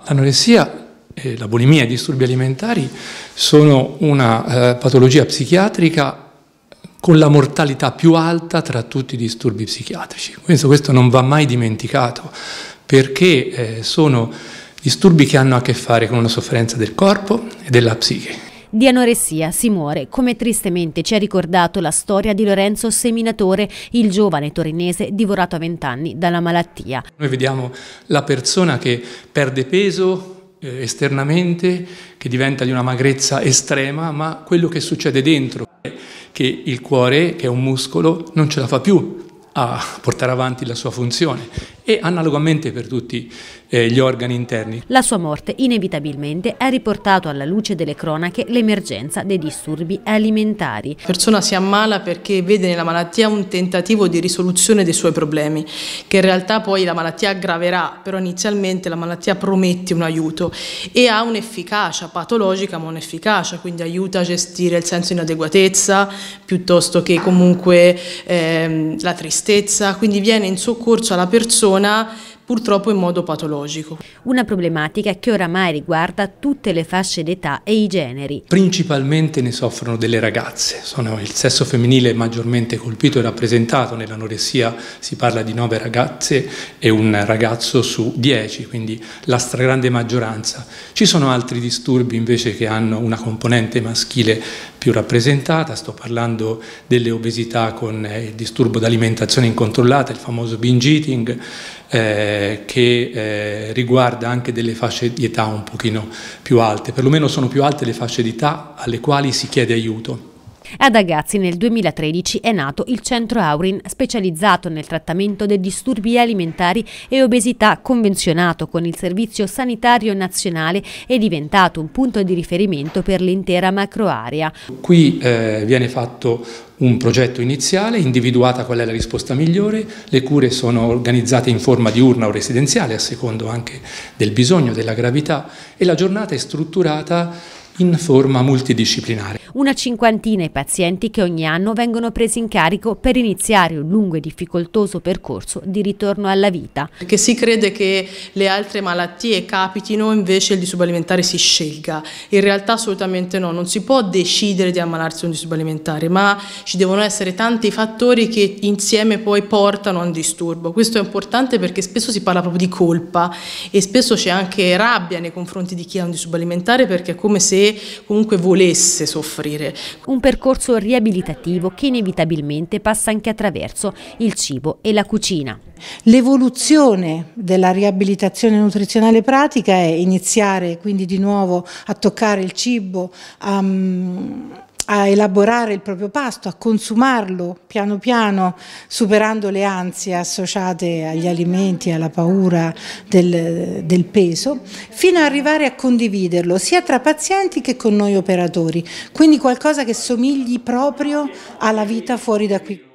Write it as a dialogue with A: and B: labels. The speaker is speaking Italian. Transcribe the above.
A: L'anoressia, la bulimia e i disturbi alimentari sono una patologia psichiatrica con la mortalità più alta tra tutti i disturbi psichiatrici. Questo non va mai dimenticato, perché sono disturbi che hanno a che fare con una sofferenza del corpo e della psiche.
B: Di anoressia si muore, come tristemente ci ha ricordato la storia di Lorenzo Seminatore, il giovane torinese divorato a 20 anni dalla malattia.
A: Noi vediamo la persona che perde peso esternamente, che diventa di una magrezza estrema, ma quello che succede dentro è che il cuore, che è un muscolo, non ce la fa più a portare avanti la sua funzione, e analogamente per tutti gli organi interni.
B: La sua morte inevitabilmente ha riportato alla luce delle cronache l'emergenza dei disturbi alimentari.
C: La persona si ammala perché vede nella malattia un tentativo di risoluzione dei suoi problemi, che in realtà poi la malattia aggraverà, però inizialmente la malattia promette un aiuto e ha un'efficacia patologica, ma un'efficacia, quindi aiuta a gestire il senso di inadeguatezza piuttosto che comunque la tristezza, quindi viene in soccorso alla persona purtroppo in modo patologico.
B: Una problematica che oramai riguarda tutte le fasce d'età e i generi.
A: Principalmente ne soffrono delle ragazze, sono il sesso femminile maggiormente colpito e rappresentato. Nell'anoressia si parla di 9 ragazze e un ragazzo su 10, quindi la stragrande maggioranza. Ci sono altri disturbi invece che hanno una componente maschile più rappresentata, sto parlando delle obesità con il disturbo d'alimentazione incontrollata, il famoso binge eating, che riguarda anche delle fasce di età un pochino più alte, perlomeno sono più alte le fasce di età alle quali si chiede aiuto.
B: Ad Agazzi nel 2013 è nato il Centro Aurin, specializzato nel trattamento dei disturbi alimentari e obesità, convenzionato con il Servizio Sanitario Nazionale e diventato un punto di riferimento per l'intera macroarea.
A: Qui viene fatto un progetto iniziale, individuata qual è la risposta migliore, le cure sono organizzate in forma diurna o residenziale a secondo anche del bisogno, della gravità, e la giornata è strutturata in forma multidisciplinare.
B: Una cinquantina i pazienti che ogni anno vengono presi in carico per iniziare un lungo e difficoltoso percorso di ritorno alla vita.
C: Perché si crede che le altre malattie capitino, invece il disturbo alimentare si scelga. In realtà assolutamente no, non si può decidere di ammalarsi di un disturbo alimentare, ma ci devono essere tanti fattori che insieme poi portano a un disturbo. Questo è importante perché spesso si parla proprio di colpa e spesso c'è anche rabbia nei confronti di chi ha un disturbo alimentare, perché è come se comunque volesse soffrire.
B: Un percorso riabilitativo che inevitabilmente passa anche attraverso il cibo e la cucina.
D: L'evoluzione della riabilitazione nutrizionale pratica è iniziare quindi di nuovo a toccare il cibo, a elaborare il proprio pasto, a consumarlo piano piano, superando le ansie associate agli alimenti, alla paura del peso, fino ad arrivare a condividerlo sia tra pazienti che con noi operatori, quindi qualcosa che somigli proprio alla vita fuori da qui.